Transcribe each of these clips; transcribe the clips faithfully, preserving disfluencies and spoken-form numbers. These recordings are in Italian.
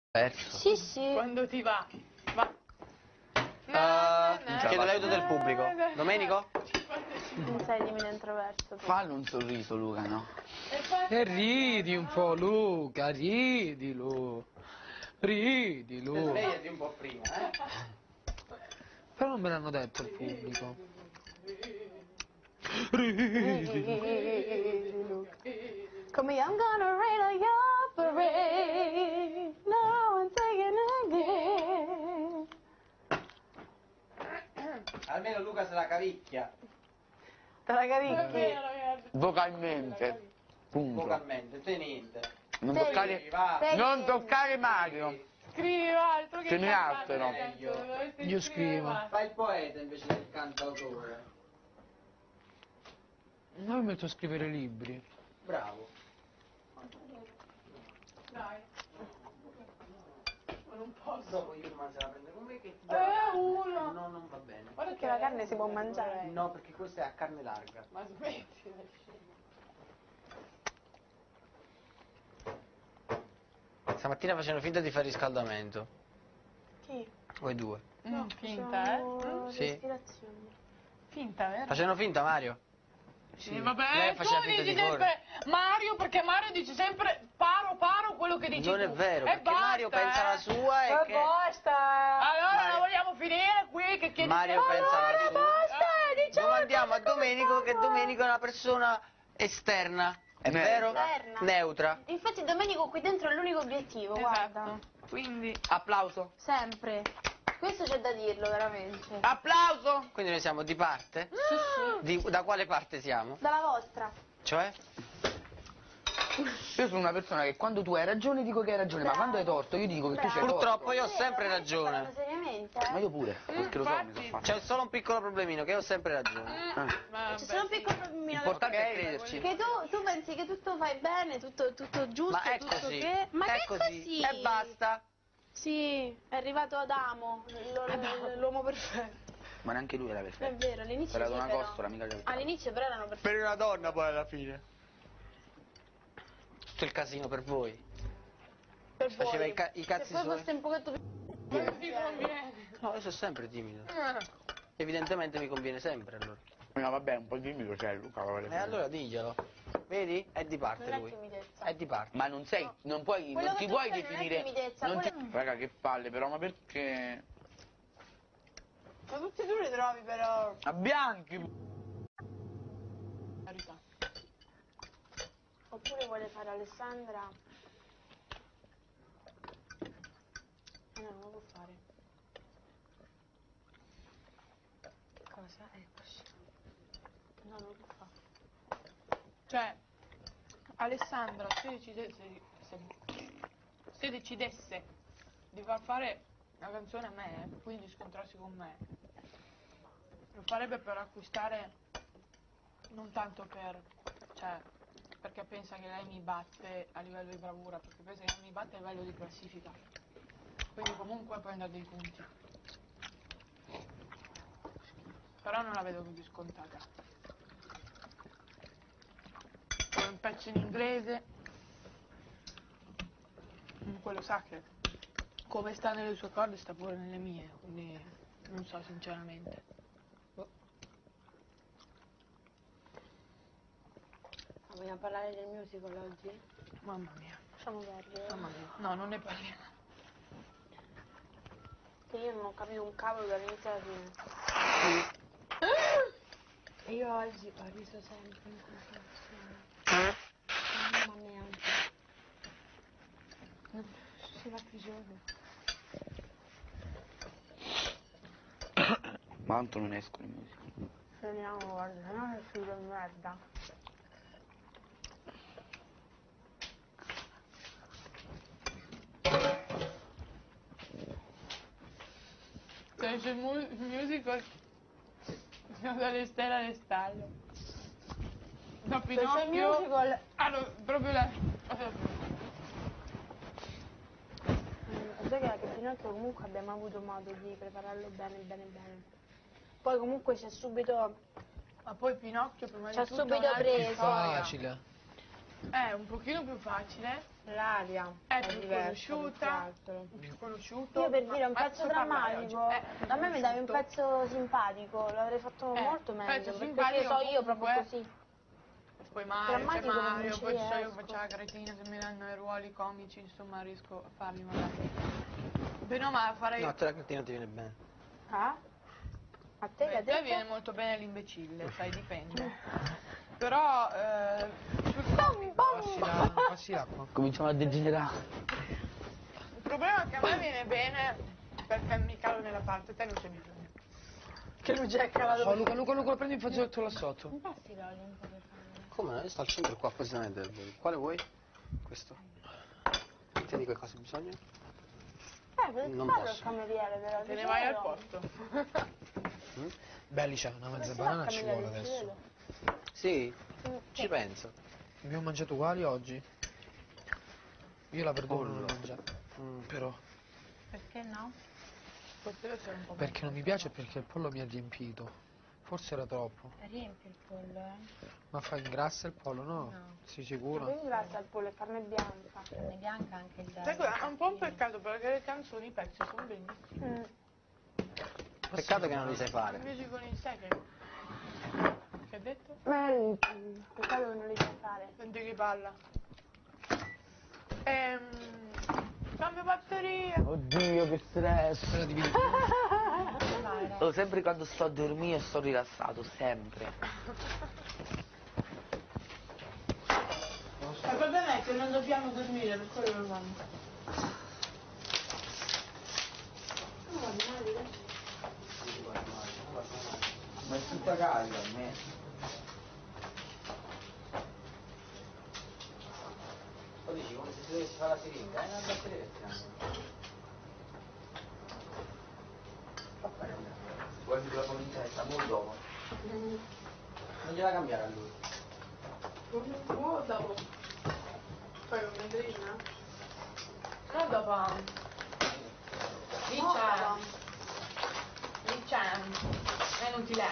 Perso. Sì, sì. Quando ti va. Va. Uh, chiedo l'aiuto del pubblico. Domenico? Non sei di introverso. Fallo un sorriso, Luca, no? E ridi un po', Luca, ridi, Lu. Ridi, Lu. Svegliati un po' prima, eh? Però non me l'hanno detto il pubblico. Ridi. Come I'm gonna rain on your parade. No one's taking again. Almeno Luca se la cavicchia. Te la cavicchi? Vocalmente. Punto. Vocalmente, te niente. Non Te- toccare, te- non toccare Mario. Scrivi altro che Ce n'è cantare, altro. meglio. Dovresti Io scrivere scrivo. altro. Fai il poeta invece del cantautore. No, io metto a scrivere libri. Bravo. Dai. Ma non posso. Dopo Yurman se la prende con me che ti Eh, dà uno. No, non va bene. Guarda Perché la carne si può mangiare. No, perché questa è a carne larga. Ma smetti. Stamattina facevano finta di fare riscaldamento. Chi? Voi due. No, finta, eh? Facciamo Sì. respirazioni. Finta, vero? Facevano finta, Mario? Sì, vabbè, Lei faceva tu finta dici di sempre Mario, perché Mario dice sempre paro paro quello che dici Non tu. è vero, E perché basta, Mario pensa eh. la sua e Ma che... basta! Allora Mario- la vogliamo finire qui che chiedi Mario sempre- pensa la Allora, sua. basta, diciamo Domandiamo a come Domenico che fanno. Domenico è una persona esterna. È Neutra. vero? Esterna. Neutra. Infatti Domenico qui dentro è l'unico obiettivo, guarda. Esatto. Quindi Applauso. Sempre. Questo c'è da dirlo, veramente. Applauso. Quindi noi siamo di parte? Di- da quale parte siamo? Dalla vostra. Cioè? Io sono una persona che quando tu hai ragione dico che hai ragione, ma quando hai torto io dico che tu c'hai torto. Purtroppo io ho Vero, sempre ma stai ragione. parlando seriamente, eh? Ma io pure, perché lo so, mi sono fatto. C'è solo un piccolo problemino, che io ho sempre ragione. vabbè, C'è solo un piccolo problemino. L'importante Ok, è crederci. Che tu, tu pensi che tutto fai bene, tutto, tutto giusto, Ma è tutto così. che... Ma è che così. così? E basta. Sì, è arrivato Adamo, l- l'uomo perfetto. Ma neanche lui era È perfetto. vero, all'inizio Era sì, una però. costola, mica del All'inizio però erano perfetti. Per una donna poi alla fine. Tutto il casino per voi. Per Faceva voi. i, ca- i cazzi Se poi suoi. foste un pochetto più... Ti conviene. No, io sono sempre timido. Eh. Evidentemente mi conviene sempre allora. No vabbè, un po' timido c'è Luca. va E bene. allora diglielo. Vedi? È di parte Non è lui. timidezza. È di parte. Ma non sei, non puoi, Quello non che ti tu puoi fai non è definire... timidezza, non ti- quello- Raga, che palle però, ma perché... Ma tutti tu li trovi però... A bianchi! Verità. Oppure vuole fare Alessandra... Eh no, non lo può fare. Che cosa? Eccoci. No, non lo può fare. Cioè, Alessandra, se decidesse, se, se decidesse di far fare una canzone a me, quindi di scontrarsi con me, lo farebbe per acquistare, non tanto per, cioè, perché pensa che lei mi batte a livello di bravura, perché pensa che mi batte a livello di classifica. Quindi comunque prende dei punti. Però non la vedo così scontata. Poi un pezzo in inglese, quello sa che come sta nelle sue corde sta pure nelle mie, quindi non so sinceramente. Boh. Ma vogliamo parlare del musical oggi? Mamma mia, Lasciamo perdere. mamma mia. No, non ne parliamo. Che io non ho capito un cavolo dall'inizio alla fine. E io oggi ho riso sempre in continuazione. Mamma mia. Non si va più giorno. Ma tanto non escono i musica. Finiamo, guarda, se no è figlio di merda. Cioè c'è il mu- musical siamo dalle stelle alle stalle. Da Questo Pinocchio. musical... Ah no, proprio la. Mm, sai che Pinocchio comunque abbiamo avuto modo di prepararlo bene, bene, bene. Poi comunque c'è subito... Ma poi Pinocchio prima C'ha di tutto subito è un'altra preso. storia. Facile. è un pochino più facile, L'aria è più diversa, più che conosciuta, altro. più conosciuto. Io per dire un ma pezzo puoi parlare drammatico, oggi? Eh, a me mi davi un conosciuto. pezzo simpatico, l'avrei fatto Eh, molto pezzo meglio, perché simpatico so io proprio comunque. così. Poi Mario, c'è Drammatico non Mario, ci poi ci so io riesco. faccio la cretina, se mi danno i ruoli comici, insomma riesco a farli magari. Beh no, ma farei... No, a te la cartina ti viene bene. Ah? A te che Beh, ha a te detto? viene molto bene l'imbecille, sai, dipende. Però, eh, sul comico, Passi la- passi l'acqua. Cominciamo a degenerare. il problema è che a me viene bene perché mi calo nella parte, te non c'è bisogno. Che lui già è calato. Oh, Luca, Luca, Luca, prendi il fazzoletto là sotto. Non passi l'olio un po' per fare. Come? Sta al centro qua appositamente. Quale vuoi? Questo. Tieni che cosa hai bisogno? Eh, potete Non farlo posso. il cameriere però. Te ne vai al posto. Beh, lì c'è una mezza Dove si va banana il ci cameriere, vuole si adesso. vede? Sì, Mm, ci penso. Abbiamo mangiato uguali oggi. Io la verdura non l'ho Pollo. mangiata. Mm. Però, Perché no? Potrebbe essere un po' perché non mi piace e perché il pollo mi ha riempito. Forse era troppo. Riempie il pollo, eh. Ma fa ingrassa il pollo, no? No. Sei sicuro? Quindi grazie al pollo è carne bianca. Carne bianca anche il Sai cosa? È un po' un peccato perché le canzoni, i pezzi sono bellissimi. Mm. Peccato che non li sai fare. Invece con il sai che... Che hai detto? Eh, peccato che non li sai fare. Senti che palla. Ehm... Cambio batteria. Oddio, che stress. Quella di vino. Oh, sempre quando sto a dormire sto rilassato, sempre. Il problema è che non dobbiamo dormire, per quello lo fanno. Ma è tutta carica a me. Lo dici come se si dovesse fare la siringa, eh? Non batteria. Guardi la cominciata, molto dopo. Non gliela cambiare a lui. Oh, dopo. Poi con mandrina? No, dopo. Lì c'è. Lì c'è. È inutile.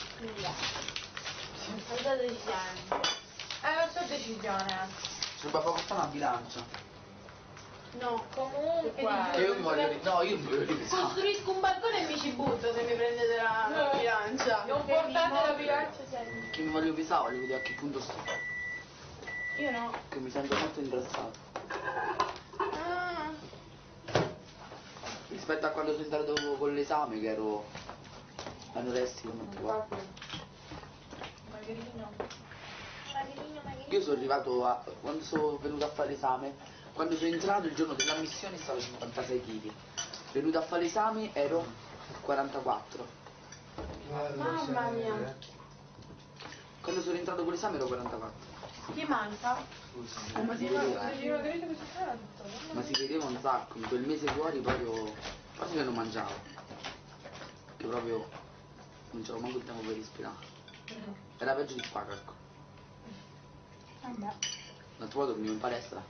Cosa decisione? È la sua decisione. Sembra poco fa una bilancia. No. Comunque. E io mi voglio... No, io mi voglio ripetere. Costruisco un balcone e mi ci butto se mi prendete la, la No. bilancia. Non portate la bilancia sempre. Che mi voglio pesare, voglio vedere a che punto sto. Io no. Che mi sento molto ingrassato. Ah. Rispetto a quando sono entrato con l'esame che ero anoressico, non qua. Magherino. Magherino, magherino. Io sono arrivato a... quando sono venuto a fare l'esame, quando sono entrato il giorno dell'ammissione stavo a cinquantasei chili. Venuto a fare l'esame ero quarantaquattro. Mamma mia. Quando sono entrato con l'esame ero quarantaquattro. Chi manca? Ma si vedeva, eh. Ma si vedeva un sacco, in quel mese fuori proprio... quasi che non mangiavo. Che proprio non c'avevo manco il tempo per respirare. Era peggio di qua, calco. Vabbè. L'altro volta venivo in palestra.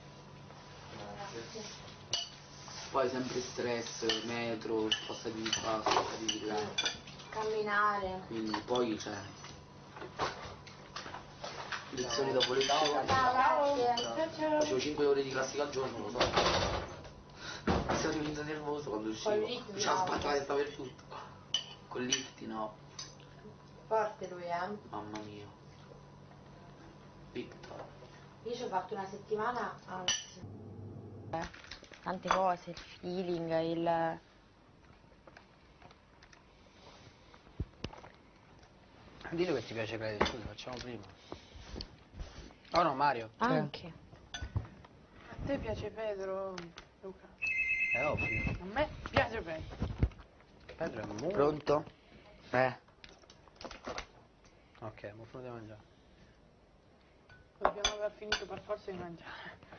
Poi sempre stress, metro, spostati di qua, spostati di là. Camminare. Quindi poi c'è... lezioni dopo lezioni. Facevo cinque ore di classica al giorno, lo so. Sono diventato nervoso quando uscivo. Con Mi c'era spatta la testa per tutto. Con lifti no. Forte lui, eh? Mamma mia. Victor. Io ci ho fatto una settimana, anzi. Tante cose, il feeling, il... Dillo che ti piace Credit, scusa, facciamo prima. Oh no, Mario. Anche. A te piace Pedro, Luca? È ovvio. A me piace Pedro. Pedro è molto... Pronto? Eh. Ok, mo finito di mangiare. Dobbiamo aver finito per forza di mangiare.